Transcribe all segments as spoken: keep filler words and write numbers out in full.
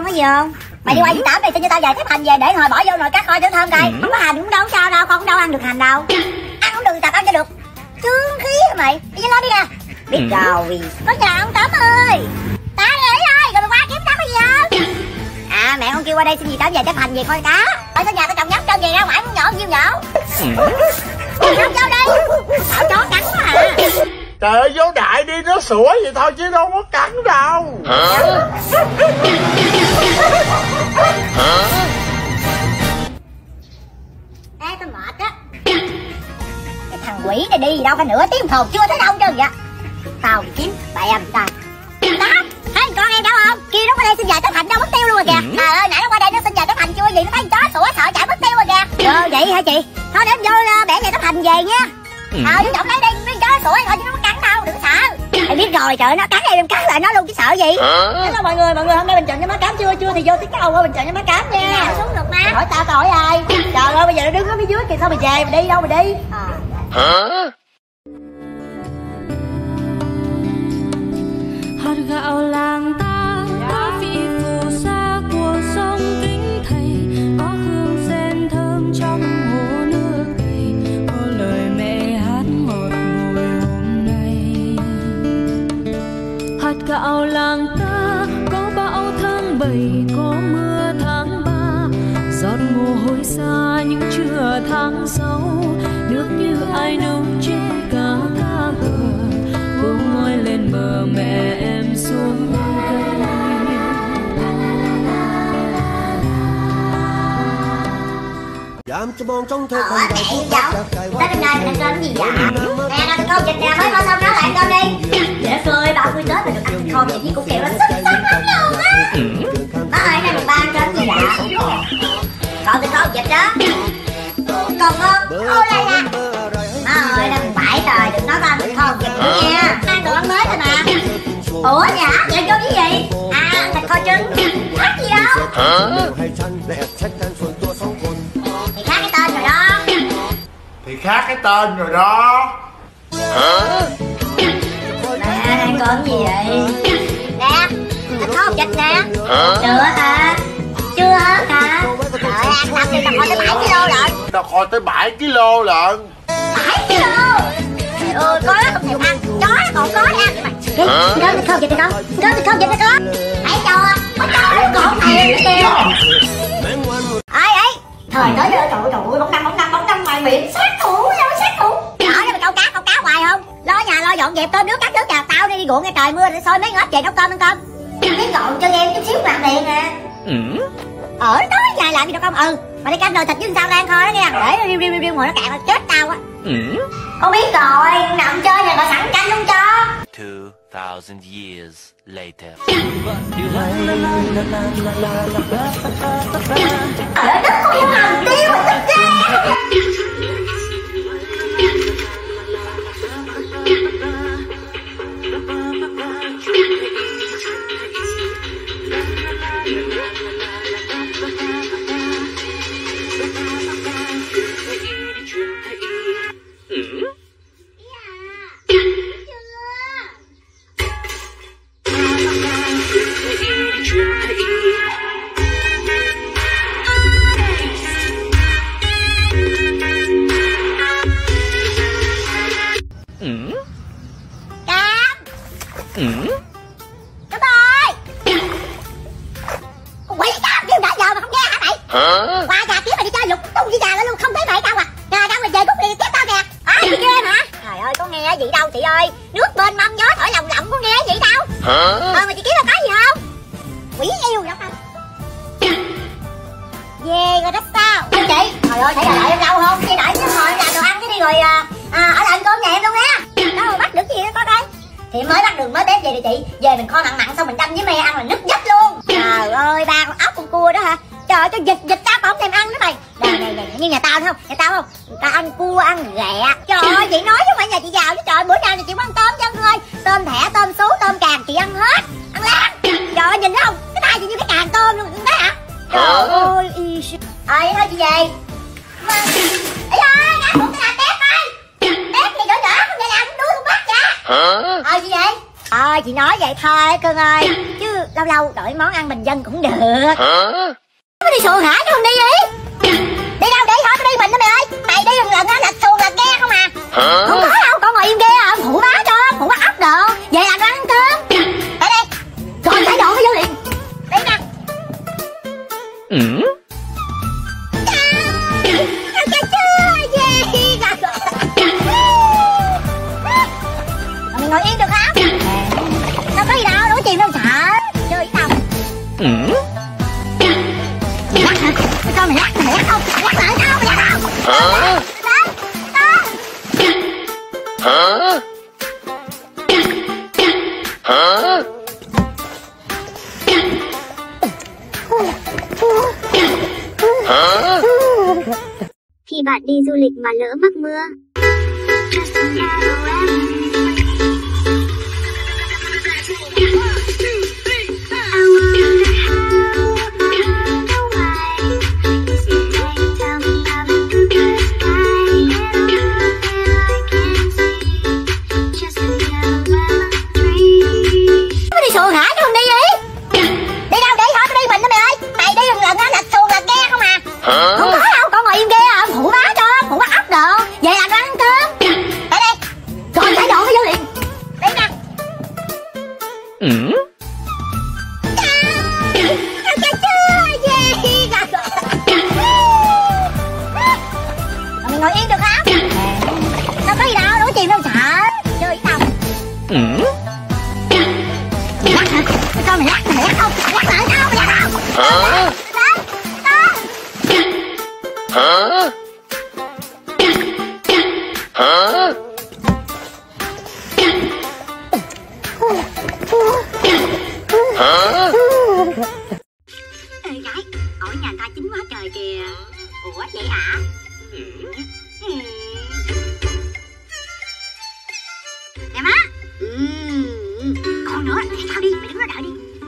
không có gì không? Mày đi qua Việt Tám này xin cho tao vài thép hành về để hồi bỏ vô nồi cá kho cho thơm coi. Không có hành cũng đâu sao đâu, con cũng đâu ăn được hành đâu. Ăn không được tao ăn cho được. Trương khí hả mày? Đi lên đi nè. Biết rồi. Có nhà ông Tám ơi. Tám ơi ơi, rồi mày qua kiếm Tám cái gì không? À mẹ con kêu qua đây xin gì Tám về thép hành về coi cá. Ở trong nhà tao trồng nhóc trơn về ra ngoài muốn nhổ nhiêu nhổ. Không vô đây. Sợ chó cắn quá à. Trời ơi, vô đại đi, nó sủa vậy thôi chứ đâu có cắn đâu. Hả? Hả? Ê, tao mệt á. Cái thằng quỷ này đi đâu phải nửa tiếng hồ chưa thấy đâu trơn vậy. Tao kiếm bèm tao. Đó, thấy con em đâu không? Kia nó qua đây xin vài tép hành đâu mất tiêu luôn rồi kìa. Trời ơi, nãy nó qua đây nó xin vài tép hành chưa gì nó thấy chó sủa sợ chạy mất tiêu rồi kìa. Ờ vậy hả chị? Thôi để em vô bẻ vài tép hành về nha. Ờ chú trọng lấy đi, mấy chó sủa thôi chứ nó cắn đâu, đừng sợ. Em biết rồi, trời nó cắn em em cắn lại nó luôn chứ sợ gì. Hello mọi người, mọi người hôm nay mình chọn cho má cám chưa? Chưa thì vô tiếng cầu qua mình chọn cho má cám nha. Nào xuống được má. Mày hỏi tao tao hỏi ai? Trời ơi bây giờ nó đứng ở phía dưới kìa sao mày về, mày đi đâu mày đi? Hả? Hạt gạo làng ta có vị phù sa của sông Kính Thầy, có hương sen thơm trong hồ nước đầy, có lời mẹ hát ngọt ngùi hôm nay. Hạt gạo làng ta có bão tháng bảy, có mưa tháng ba, giọt mồ hôi xa những trưa tháng sáu, nước như ai nấu chế cá cá bờ, buông ngôi lên bờ mẹ em xuống cây. Ờ, nãy cháu, tới đêm nay mình ăn cơm gì vậy? Nè, ăn cơm vịt nè, mới kho xong nấu lại ăn cơm đi. Dễ phơi, ba mươi Tết mình được ăn kho vịt với củ kiệu là xuất sắc lắm luôn á. Má ơi, nay mùng ba ăn cơm gì vậy? Còn thịt kho vịt đó. Còn không? Ôi la la. Má ơi, nay mùng bảy rồi, đừng nói ba thịt kho vịt nữa nha. Ăn đồ ăn mới thôi mà. Ủa dạ, vậy cho cái gì? À, thịt kho trứng. Khác gì đâu. Thì khác cái tên rồi đó. Thì khác cái tên rồi đó. Hả? Nè, ăn cơm gì vậy? Nè, thịt kho vịt nè. Chưa hả? Chưa hết hả? Trời ơi, ăn năm đi, tao kho tới bảy ki lô lận. Tao kho tới bảy ki lô lận. bảy ki lô? Trời ơi, có đó không chịu ăn. Chó còn có để ăn mày. Cái đó thịt kho vịt này con. Cái đó thịt kho vịt này con. Hãy cho, có cho nó còn tiền cái kìa. Ai ấy? Thời tới rồi, trời ơi, trời ơi, bóng năm, bóng năm, bóng năm ngoài miệng. Sát thủ, đâu sát thủ. Nhỏ đó mày câu cá, câu cá hoài không? Lo nhà, lo dọn dẹp cơm nước, cắt nước nhà. Tao đi ruộng nghe trời mưa để xôi mấy ngót về nấu cơm ăn cơm. Cái gọn cho em chút xíu mặt tiền nè. Ở đó dài làm gì đâu không? Ừ, mà đi canh nồi thịt với sao rang kho đó nha. Để riu riu riu ngồi nó cạn chết tao á. Con biết rồi, nằm chơi nhà bà sẵn canh luôn cho. Two thousand years later. Ở đất con yêu hầm tiêu mà tức ghê. Cám ơi, con quỷ cám kêu đã giờ mà không nghe hả mày? Hả? Qua nhà kiếm mày đi chơi lục tung với nhà luôn không thấy mày tao à? Nhà đâu mà về cút liền tiếp tao kìa. Hả? Gì ghê hả? Trời ơi có nghe gì đâu chị ơi, nước bên mâm gió thổi lồng lộng có nghe gì đâu. Hả? Ờ mà chị kiếm là có gì không? Quỷ yêu vậy không? Về rồi đó sao? Anh chị, trời ơi phải là đợi em lâu không? Chị đợi chứ hồi làm đồ ăn cái đi rồi à, à, ở lại ăn cơm nhà em luôn nha. Đâu mà bắt được gì đó có đây. Thì mới bắt đường mới tép về đi chị. Về mình kho mặn mặn xong mình đâm với me ăn là nứt vách luôn. Trời ơi ba con ốc con cua đó hả? Trời ơi cho vịt vịt tao mà không thèm ăn nữa mày. Đây này này như nhà tao thấy không? Nhà tao không? Người ta ăn cua ăn ghẹ. Trời ơi chị nói chứ không phải nhà chị giàu chứ trời bữa nào thì chị có ăn tôm chứ ăn ơi. Tôm thẻ, tôm sú, tôm càng chị ăn hết. Ăn lan. Trời ơi nhìn thấy không? Cái tay chị như cái càng tôm luôn, thấy hả? Trời ơi y ơi vậy thôi chị về. Mà ấy ơi ngã xuống cái là tép ơi. Tép gì nữa nữa không để làm đuôi không bắt cha. Hả? Ờ gì vậy? Ờ chị nói vậy thôi cưng ơi chứ lâu lâu đổi món ăn bình dân cũng được. Mày đi xuồng hả chứ không đi gì? Đi đâu đi thôi, tao đi mình đó mày ơi. Mày đi lần lần á lật xuồng lật ghe không à? Không có đâu, con ngồi im ghe à, phụ bá cho, phụ bá ốc đồ, về làm ăn cơm. Để đi, rồi phải dọn cái vô liền. Đi nè. Ừ. Mày ngồi yên được không? Đâu có gì đâu, đâu có chìm đâu sợ. Chơi với tao. Ừ. Mày lắc hả? Mày coi mày lắc, mày lắc không? Mày lắc lại tao, mày lắc không? Hả? Hả? Hả? Hả? Khi bạn đi du lịch mà lỡ mắc mưa. Mày đi xuồng hả chứ không đi gì? Đi đâu đi thôi, tao đi mình đó mày ơi. Mày đi lần lần á lật xuồng lật ghe không à? Không có đâu, con ngồi im ghe à, phụ bá cho, phụ bá ốc đồ, về làm ăn cơm. Để đi, rồi phải dọn cái vô liền. Đi nè. Ừ. Mày ngồi yên được không? Đâu có gì đâu, đâu có chìm đâu sợ. Chơi với tao. Ừ. Mày lắc hả? Mày coi mày lắc, mày lắc không? Mày lắc lại tao, mày lắc không? Hả? Hả? Hả? Hả? Ê gái, ổi nhà ta chín quá trời kìa. Ủa vậy hả? Ừ. Ừ. Nè má. Ừ. Còn nữa, để tao đi, mày đứng đó đợi đi.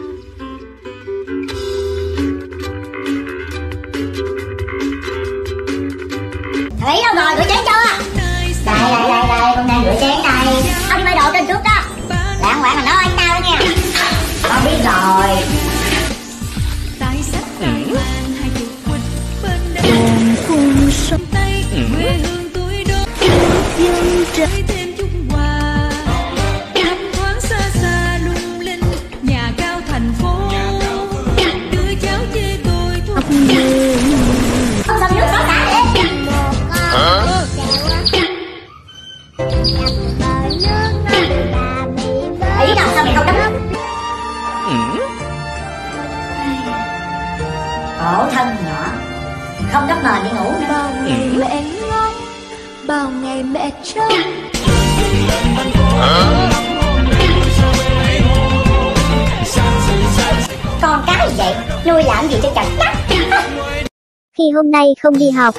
Thấy đâu rồi, rửa chén chưa? Đây, đây, đây, đây, con đang rửa chén đây. Ông đi bay đồ trên trước đó. Đàng hoàng mà nói anh tao đó nha. Con biết rồi. cùng sông Tây quê hương tuổi đô dân trái thêm chút quà thăm thoáng xa xa lung linh nhà cao thành phố đứa cháu chê tôi thuộc người không xong nước đó cả đi. Hả? Ở dưới đầu sao mày không đắp nước? Khổ thân nhỏ không đắp mền đi ngủ nữa. bao ngày mẹ ngon bao ngày mẹ trông. Con cái gì vậy nuôi làm gì cho chặt chắc. Khi hôm nay không đi học.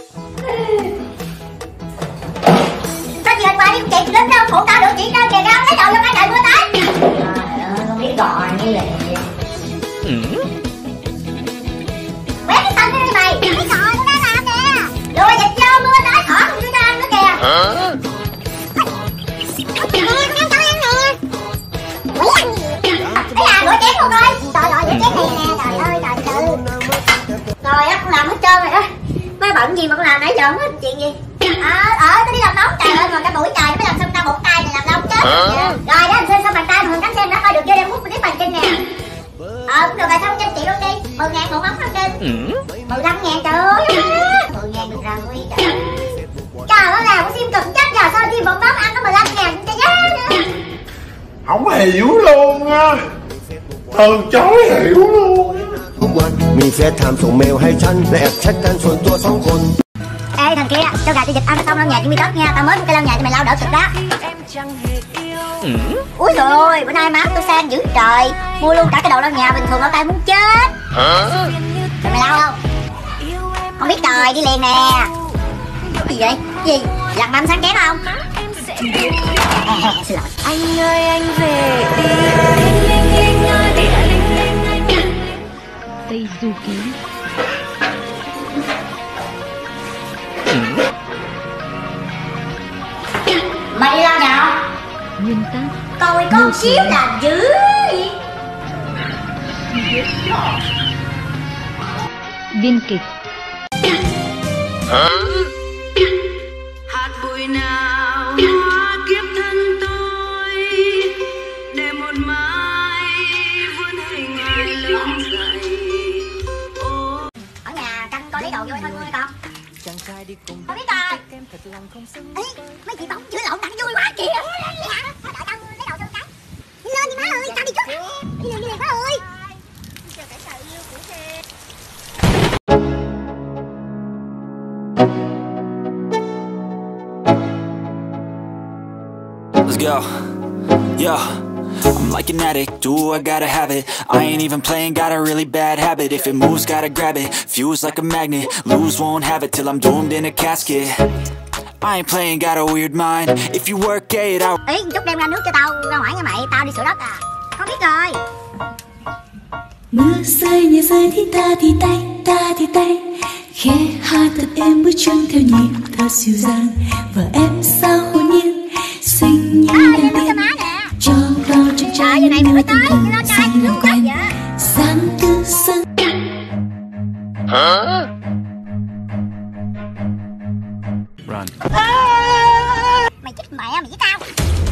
Sao chị hôm qua đi chị đến đâu phụ tao được chị đâu kìa đâu lấy đầu cho cái trời mưa tới. Trời ơi không biết gọi như là quét cái sân đi mày. Cái cọ nó đang làm nè. Lùi dịch vô mưa tới thỏ không cho ăn nữa kìa. Hả? Nè con cho ăn nè. Quỷ ăn gì? Cái là rửa chén luôn coi. Trời ơi rửa chén này nè. Trời ơi trời ơi. Rồi á con làm hết trơn rồi đó. Mới bận gì mà con làm nãy giờ không hết chuyện gì. Ờ ờ tao đi làm nóng trời ơi mà cả buổi trời mới làm xong tao một tay này làm nóng chết. Rồi đó anh xem xong bàn tay Hường cánh xem đã coi được chưa đem bút clip bàn chân nè. Ờ cũng được rồi xong cho chị luôn đi. Mười ngàn một móng không kinh. Mười lăm ngàn trời ơi. Mười ngàn được rồi trời. Trời ơi làm có sim cực chết giờ sao chi một móng ăn có mười lăm ngàn cho giá nữa. Không hiểu luôn á. Từ chối hiểu luôn. มีเฟซไทม์ส่งเมลให้ฉันและแอบแชทกันส่วนตัวสองคน Ê thằng kia cho gà cho vịt ăn xong lau nhà cho mi đất nha. Tao mới mua cây lau nhà cho mày lau đỡ cực đó. Úi dồi ôi bữa nay má tôi sang dữ trời. Mua luôn cả cái đồ lau nhà bình thường lau tay muốn chết. Rồi mày lau không? Không biết trời đi liền nè. Cái gì vậy? Cái gì? Lặt mâm sáng chén không? Xin lỗi. Anh ơi anh về đi linh linh linh ơi đi linh linh linh. Tây Du Ký. Mày đi lau nhà không? Nguyên tắc Coi con xíu là dữ. Biên kịch. Hả? Hạt bụi nào hóa kiếp thân tôi, để một mai vươn hình ai lớn dậy. Ở nhà canh coi lấy đồ vui thôi vui con. Không biết coi. Ê, mấy chị bóng chữa lộn tặng vui quá kìa. Vậy hả? Thôi đợi tao lấy đồ xong cái. Đi lên đi má ơi, tao đi trước. Đi liền đi liền má ơi. Let's go. Yo, I'm like an addict, do I gotta have it. I ain't even playing, got a really bad habit. If it moves, gotta grab it, fuse like a magnet. Lose, won't have it till I'm doomed in a casket. I ain't playing, got a weird mind. If you work it out. Ý, chút đem ra nước cho tao ra ngoài nha mày, tao đi sửa đất à. Không biết rồi. Mưa rơi nhẹ rơi thì ta thì tay, ta thì tay. Khẽ hát thật êm bước chân theo nhịp thật dịu dàng. Và em sao hồn nhiên xinh như đèn tiên cho vào trong trái nơi từng hồn xanh làm quen sáng tư sân. Hả? Run. Mày chết mẹ mày với tao.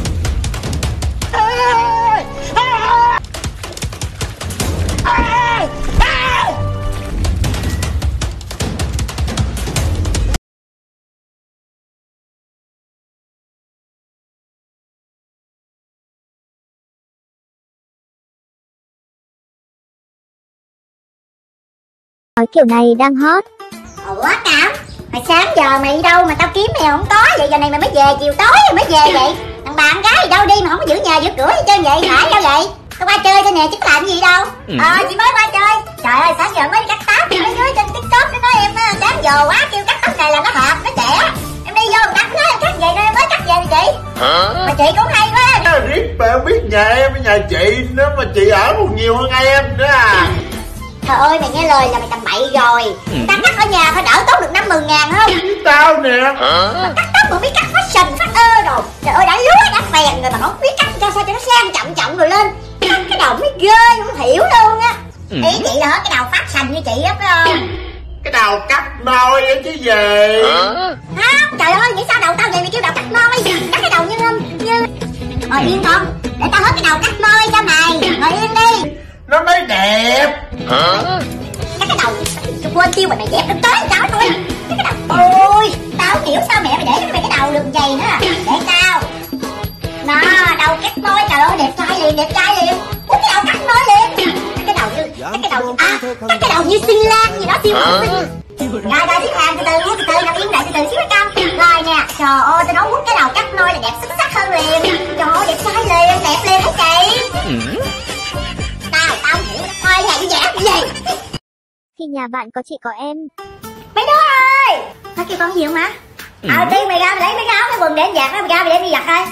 Nói kiểu này đang hot. Ủa Cảm, mày sáng giờ mày đi đâu mà tao kiếm mày không có, vậy giờ này mày mới về, chiều tối rồi mới về vậy? Thằng bạn gái gì đâu đi mà không có giữ nhà giữ cửa gì trơn vậy, hả đâu vậy? Tao qua chơi thôi nè chứ làm gì đâu. Ờ chị mới qua chơi. Trời ơi sáng giờ mới đi cắt tóc, mấy đứa trên TikTok nó nói em sáng giờ quá kêu cắt tóc này là nó hợp, nó trẻ. Em đi vô người ta nói em cắt vậy nên em mới cắt vậy nè chị. Hả? Mà chị cũng hay quá. Riết mà em biết nhà em với nhà chị nữa mà chị ở còn nhiều hơn em nữa à. Trời ơi mày nghe lời là mày tầm bậy rồi. Ta cắt ở nhà phải đỡ tốn được năm mươi ngàn không? Tao nè. Mà cắt tóc mà biết cắt fashion phát ơ rồi. Trời ơi đã lúa đã phèn rồi mà không biết cắt cho sao cho nó sang trọng trọng rồi lên. Cắt cái đầu mới ghê không hiểu luôn á. Ý chị là hết cái đầu fashion như chị á phải không? Cái đầu cắt nôi á chứ gì. Không trời ơi nghĩ sao đầu tao vậy mày kêu đầu cắt nôi. Cắt cái đầu như như ngồi yên con. Để tao hết cái đầu cắt nôi cho mày. Ngồi yên đi. Nó mới đẹp. Hả? Cái cái đầu tôi quên tiêu mà mày dẹp nó tới cháu tôi. Cái cái đầu ôi tao không hiểu sao mẹ mày để cho mày cái đầu đường dày nữa. Để tao nó đầu cắt nôi trời ơi đẹp trai liền đẹp trai liền. Ủa cái đầu cắt nôi liền. Cái đầu như cái cái đầu à cái cái đầu như xinh lan gì đó siêu xinh. Rồi rồi xếp hàng từ từ nha từ từ nằm yên lại từ từ xíu con. Rồi nè trời ơi tôi nói quất cái đầu cắt nôi là đẹp xuất sắc hơn liền. Trời ơi đẹp trai liền đẹp liền hả chị. Tao tao không hiểu thôi này dễ gì. Khi nhà bạn có chị có em. Mấy đứa ơi nó kêu con gì không má. Ờ tiên mày ra mày lấy mấy cái áo cái quần để em giặt đó, mày ra mày để em đi giặt thôi.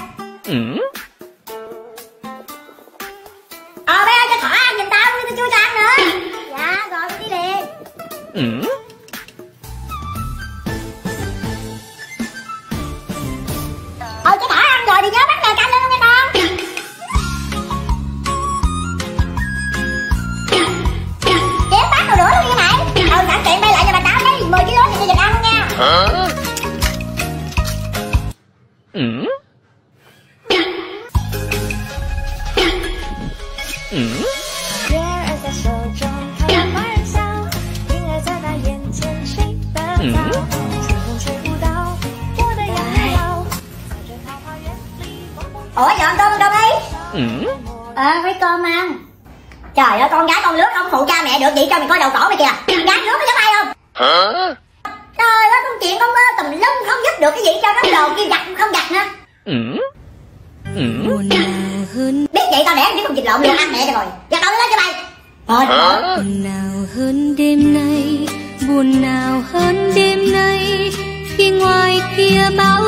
Ờ mấy ơi cho thỏ ăn giùm tao tôi chưa cho ăn nữa. Dạ rồi tôi đi liền. Ờ cho thỏ ăn rồi thì nhớ bắt nồi canh lên nha con. Chém bát đồ đũa luôn nha mày. Ờ sẵn tiện bay lại cho bà tao lấy mười ki lô thì cho ăn luôn nha. Hả? Ừ. Ừ. Ủa dọn cơm cơm đi. Ừ. Ờ mấy cơm ăn. Trời ơi con gái con lứa không phụ cha mẹ được vậy cho mày coi đầu cổ mày kìa. Con gái lứa có giống ai không? Hả? Trời ơi công chuyện con mơ tùm lum không giúp được cái gì cho nó đồ kia giặt không giặt nữa. Ừ. Ừ. Biết vậy tao để chứ không chịu lộn luôn ăn mẹ cho rồi. Giặt đâu lên cho mày. Rồi. Buồn nào hơn đêm nay, buồn nào hơn đêm nay khi ngoài kia bão